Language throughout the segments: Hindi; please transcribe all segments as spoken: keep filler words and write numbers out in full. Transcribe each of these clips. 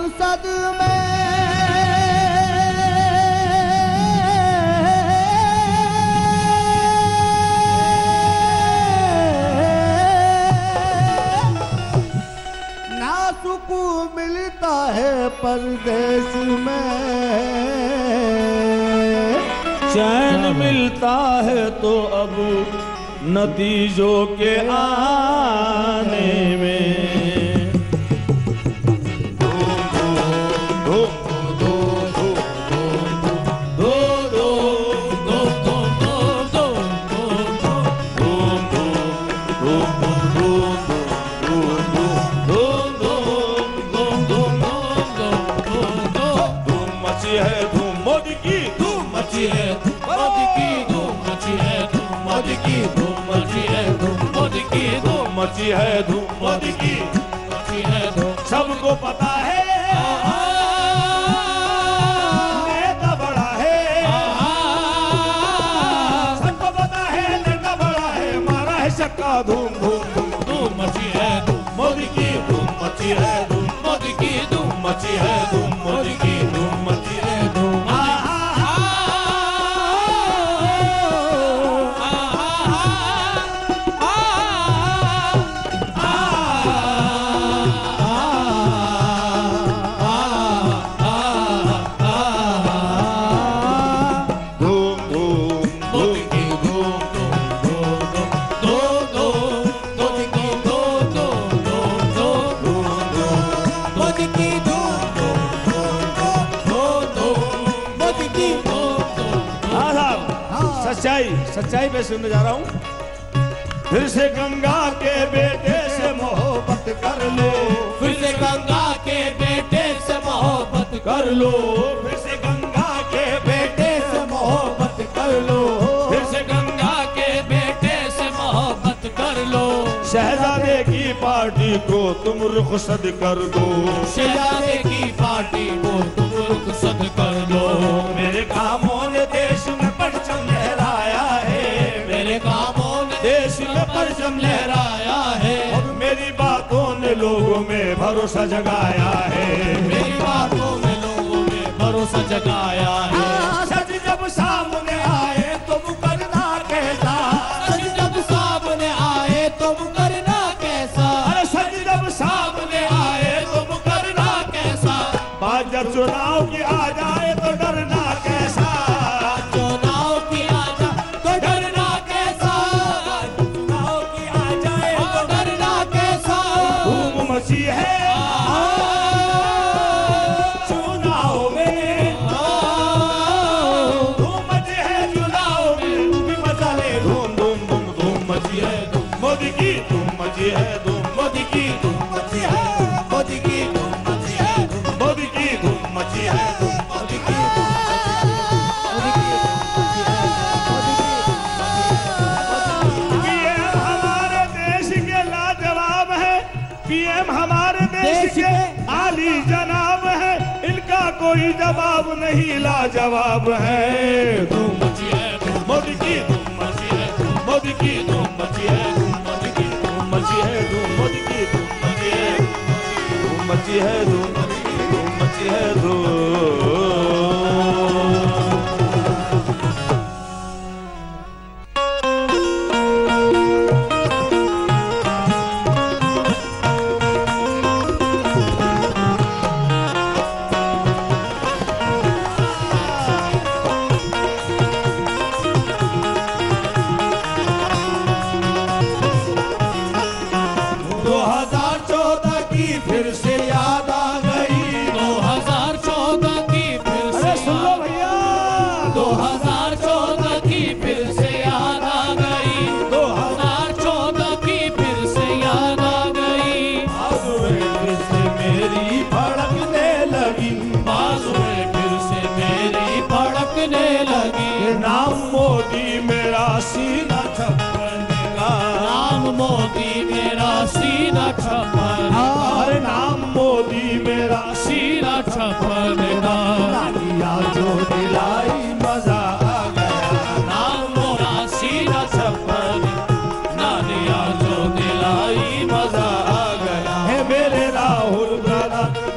संसद में ना सुकून मिलता है परदेश में, चैन मिलता है तो अब नतीजों के आने में। मची है धूम मोदी की, मची है धूम, सबको पता है नेता बड़ा है, सबको पता है नेता बड़ा है, मारा है शक्का धूम धूम धूम धूम मची है धूम मोदी की, धूम मची है धूम मोदी की, धूम मची है धूम मोदी की, धूम मची है धूम। सच्चाई सच्चाई पे सुनने जा रहा हूँ। फिर से गंगा के बेटे से मोहब्बत कर लो, फिर से गंगा के बेटे से मोहब्बत कर लो, फिर से गंगा के बेटे से मोहब्बत कर लो, फिर से गंगा के बेटे से मोहब्बत कर लो। शहजादे की पार्टी को तुम रुखसद कर दो, शहजादे की पार्टी को तुम रुखसद कर दो। मेरे कामों ने देश में परचम लहराया है, मेरे कामों ने देश में परचम लहराया है। अब मेरी बातों ने लोगों में भरोसा जगाया है, मेरी बातों में लोगों में भरोसा जगाया है। सच जब सामने आए तो मुकरना कैसा, सच जब सामने आए तो मुकरना कैसा, अरे सच जब सामने आए तो मुकरना कैसा। बात जब चुनाव की आ जाए तो डरना कैसा, चुनाव की आ जाए तो डरना कैसा, चुनाव की आ जाए तो डरना कैसा। धूम मची है चुनाव में, धूम मची है चुनाव में, तू भी मचा ले धूम धूम धूम धूम मची है धूम मोदी की, धूम मची है धूम मोदी की, धूम मची है मोदी की, धूम मची है धूम मोदी की, धूम मची है धूम मोदी की, धूम मोदी की, पीएम हमारे देश के लाजवाब है, पीएम हमारे देश के आली जनाब है, इनका कोई जवाब नहीं लाजवाब है। धूम मची है धूम मोदी की, धूम मची है धूम मोदी की, धूम मची है धूम मोदी की, धूम मची है धूम मोदी की, धूम मची है धूम मची है धूम मोदी की, धूम मची है धूम। दो हज़ार चौदह की फिर से याद आ गई, दो हज़ार चौदह की फिर से अरे सुन लो भैया, दो हज़ार चौदह की फिर से याद आ गई, दो हज़ार चौदह की फिर से याद आ गई। बाजुएं फिर से मेरी भड़कने लगी, बाजुएं फिर से मेरी भड़कने लगी। नाम मोदी मेरा सीना छपने का, नाम मोदी मेरा सीना छपने का, अरे नाम मोदी मेरा सीना छपने का। दिया जो दिलाई मजा आ गया, नाम मोरा सीना छपने ना दिया जो दिलाई मजा आ गया। है मेरे राहुल गाना बेटा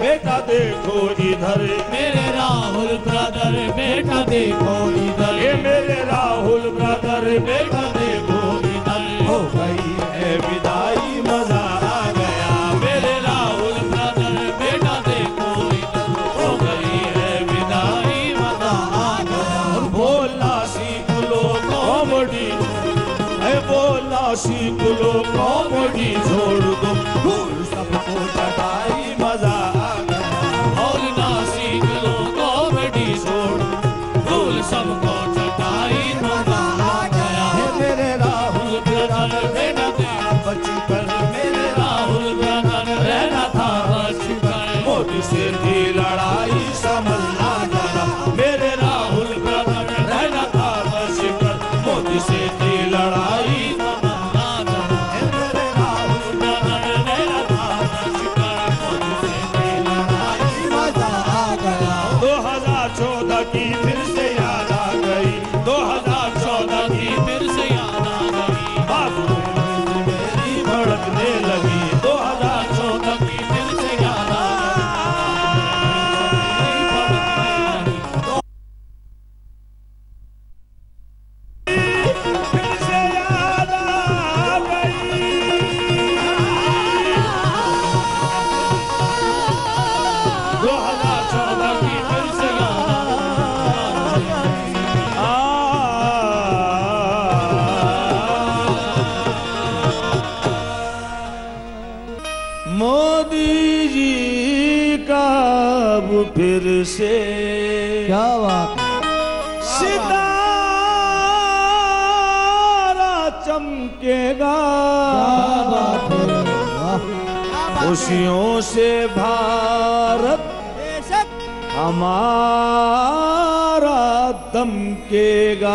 देखो इधर, मेरे राहुल ब्रदर बेटा देखो इधर, ये मेरे राहुल ब्रदर बेटा देखो इधर, हो गई है विदाई मजा आ गया, मेरे राहुल ब्रदर बेटा देखो इधर, हो गई है विदाई मजा आ गया। और बोला सीख लो कॉमेडी, है बोला सीख लो कॉमेडी छोड़ दो, भूल सबको चटाई मजा आ गया, और ना सीख लो कॉमेडी छोड़, भूल सबको चटाई मजा आ गया। है मेरे राहुल ब्रदर बेटा देखो बचपन मेरे राहुल ब्रदर रहना था बचपन, मोदी से थी लड़ाई समझना जरा, मेरे राहुल ब्रदर रहना था बचपन, मोदी से थी लड़ाई समझना जरा। है मेरे राहुल ब्रदर रहना था बचपन, मुझसे भी लड़ाई मजा आ गया। दो हजार चौदह की फिर से याद आ गई, दो हजार चौदह की फिर से याद आ गई, बाजू में मेरी भड़कने लगी, दो हजार चौदह की फिर से याद आ गई, फिर से याद आ गई, दो हजार चौदह की फिर से याद आ गई। आ मोदी जी का अब फिर से क्या बात है? सितारा चमकेगा, क्या बात है? वाह। खुशियों से भारत हमारा दमकेगा,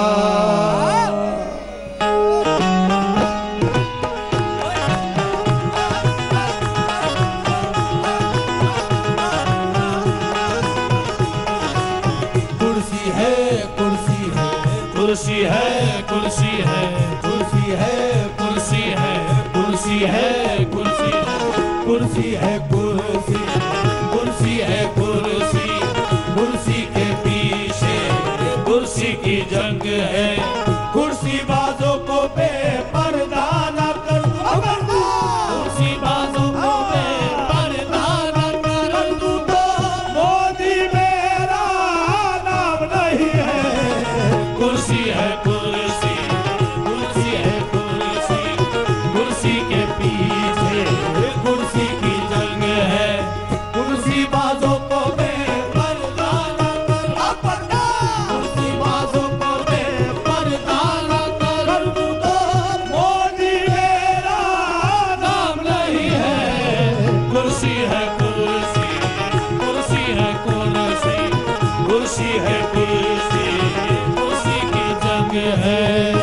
कुर्सी है कुर्सी है कुर्सी है कुर्सी है कुर्सी है कुर्सी है कुर्सी है कुर्सी है कुर्सी है कुर्सी कुर्सी है कुर्सी कुर्सी के पीछे कुर्सी की जंग है, कुर्सी बाजों को बेपर्दा न कर दो, कुर्सी बाजों को बेपर्दा न कर दूं तो मोदी मेरा नाम नहीं है, कुर्सी है कुर्सी कुर्सी है कुर्सी कुर्सी के पीछे कुर्सी की जंग है, कुर्सी बाजों को बेपर्दा न कर कुर्सी बाजों को बेपर्दा न कर दूं तो मोदी मेरा नाम नहीं है, कुर्सी है कुर्सी कुर्सी है कुर्सी कुर्सी है कुर्सी कुर्सी की जंग है।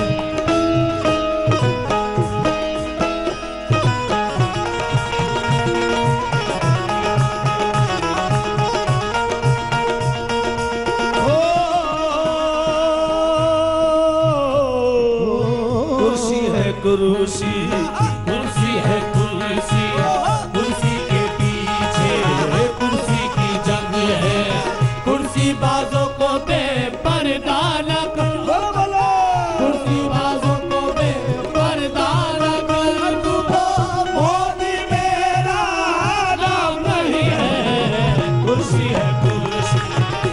कुर्सी है कुर्सी कुर्सी है कुर्सी कुर्सी के पीछे कुर्सी की जंग है, कुर्सी बाजों को बेपर्दा न कर कुर्सी बाजों को बेपर्दा न कर दूं तो मोदी मेरा नाम नहीं है, कुर्सी है कुर्सी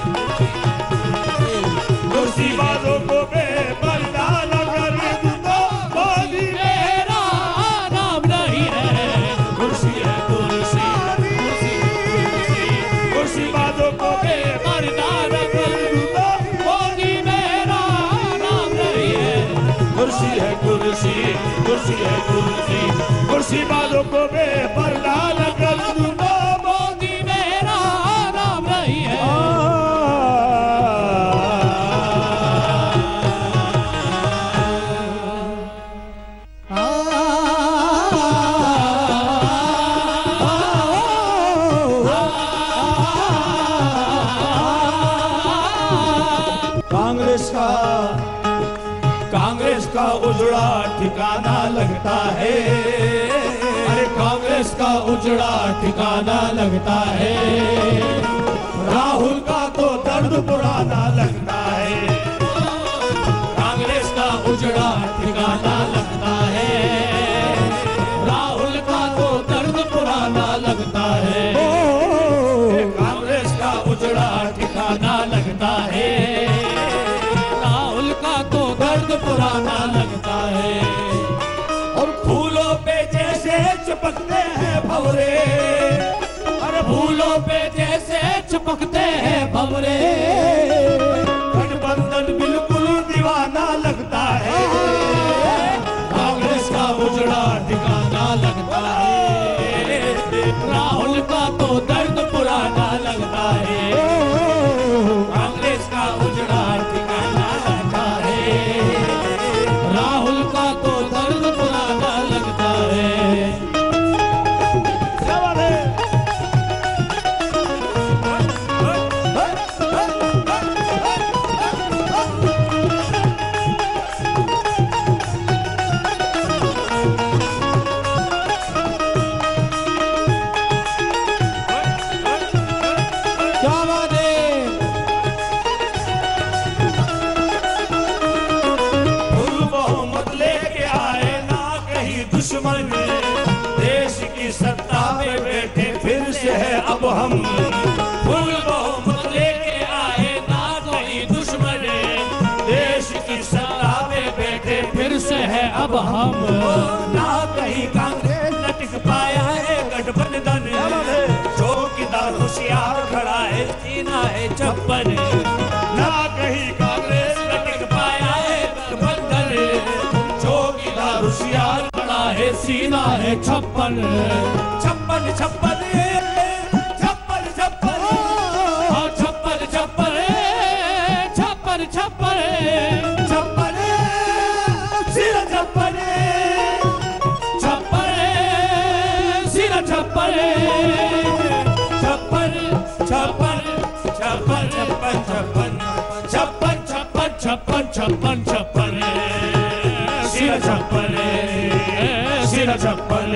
कुर्सी बाजों को बेपर्दा न कर दो, मोदी मेरा नाम नहीं है, कुर्सी है कुर्सी कुर्सी बाजों को बेपर्दा न कर दूं तो मोदी मेरा नाम नहीं है, कुर्सी है कुर्सी कुर्सी है कुर्सी कुर्सी बाजों को बेपर्दा न कर दूं तो मोदी मेरा नाम नहीं है। कांग्रेस का कांग्रेस का उजड़ा ठिकाना लगता है, अरे कांग्रेस कांग्रेस का उजड़ा ठिकाना लगता है, राहुल का तो दर्द पुराना लगता है, कांग्रेस का उजड़ा ठिकाना लगता है, राहुल का तो दर्द पुराना लगता है, कांग्रेस का उजड़ा ठिकाना लगता है, राहुल का तो दर्द पुराना लगता है। और फूलों पे जैसे चिपकते हैं भंवरे, अरे फूलों पे जैसे चिपकते हैं भंवरे, गठबंधन बिल्कुल दीवाना लगता है, कांग्रेस का उजड़ा ठिकाना लगता है, राहुल का तो दर्द पुराना लगता है, कांग्रेस का उजड़ा ठिकाना लगता है, राहुल का तो दर्द पुराना लगता है। क्या बात है? क्या बात है? फुल बहुमत लेके आए ना कहीं दुश्मन, देश की सत्ता में बैठे फिर से है अब हम, फुल बहुमत लेके आए ना कोई दुश्मन, देश की सत्ता में बैठे फिर से है अब हम, ना कहीं कांग्रेस न टिक पाया है गठबंधन, चौकीदार होशियार खड़ा है सीना है छप्पन, ना कहीं कांग्रेस न टिक पाया है गठबंधन, चौकीदार होशियार खड़ा है सीना है छप्पन, छप्पन छप्पन छप्पन छप्पन हाँ छप्पन छप्पन छप्पन छप्पन छप्पन सिर छप्पन छप्पन सिर छप्पन छप्पन छप्पन छप्पन छप्पन छप्पन छप्पन छप्पन छप्पन छप्पन छप्पन सिर छप्पन सिर छप्पन।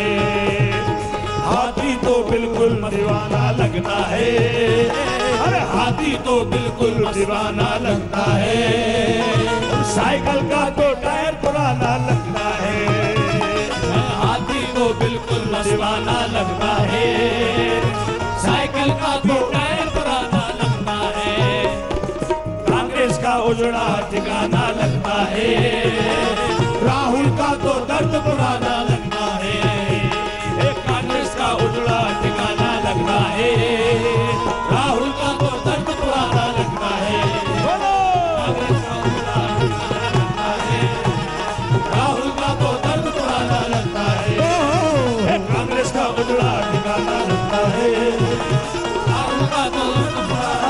हाथी तो बिल्कुल दीवाना लगता है, अरे हाथी तो बिल्कुल दीवाना लगता है, साइकिल का तो टायर पुराना लगता है, हाथी तो बिल्कुल दीवाना लगता है, साइकिल का तो टायर पुराना लगता है, कांग्रेस का उजड़ा ठिकाना लगता है, राहुल का तो दर्द पुराना लगता है, एक कांग्रेस का उजड़ा ठिकाना लगता है, राहुल का तो दर्द पुराना लगता है, कांग्रेस का उजड़ा ठिकाना लगता है, राहुल का तो दर्द पुराना लगता है, कांग्रेस का उजड़ा ठिकाना लगता है, राहुल का तो दर्द पुराना।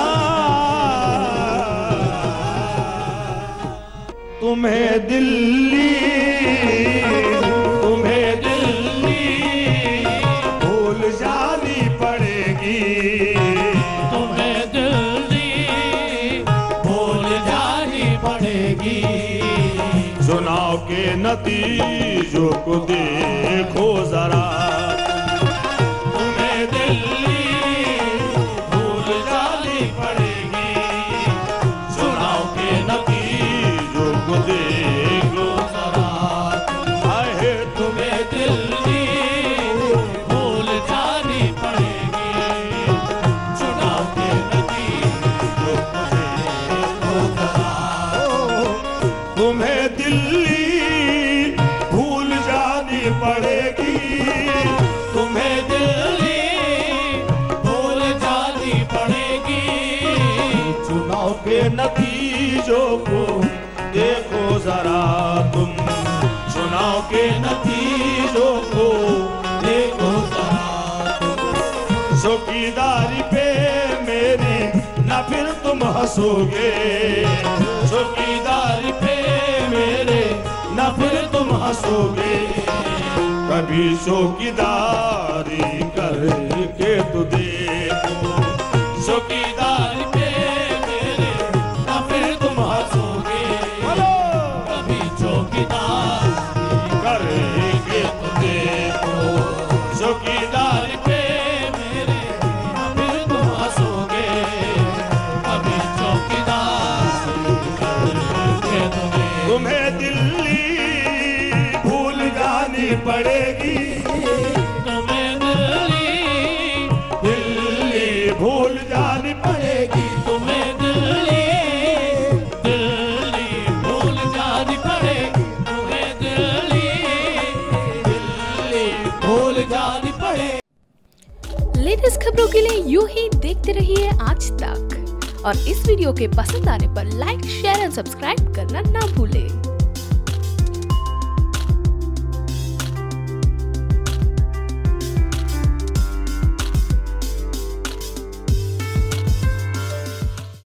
तुम्हें दिल्ली तुम्हें दिल्ली भूल जानी पड़ेगी, तुम्हें दिल्ली भूल जानी पड़ेगी, चुनाव के नतीजों को देखो जरा, तुम्हें दिल्ली भूल जानी पड़ेगी, चुनाव के नतीजों को देखो जरा, आए तुम्हें दिल्ली भूल जानी पड़ेगी, चुनाव के नतीजों को देखो जरा, तुम्हें दिल्ली भूल जानी पड़ेगी, तुम्हें दिल्ली भूल जानी पड़ेगी, चुनाव के नतीजों को देखो जरा तुम, चुनाव के नतीजों को देखो जरा तुम, चौकीदारी पे मेरे न फिर तुम हंसोगे, चौकीदारी पे मेरे न फिर तुम हंसोगे, कभी चौकीदारी करके तो देखो, चौकीदारी पे मेरे न फिर तुम हंसोगे, कभी चौकीदारी करके तो देखो, जानी पड़ेगी, तुम्हें दिल्ली दिल्ली भूल जानी पड़ेगी, तुम्हें दिल्ली दिल्ली भूल जानी पड़ेगी, तुम्हें दिल्ली दिल्ली भूल जानी पड़ेगी। लेटेस्ट खबरों के लिए यूं ही देखते रहिए आज तक, और इस वीडियो के पसंद आने पर लाइक शेयर एंड सब्सक्राइब करना ना भूलें।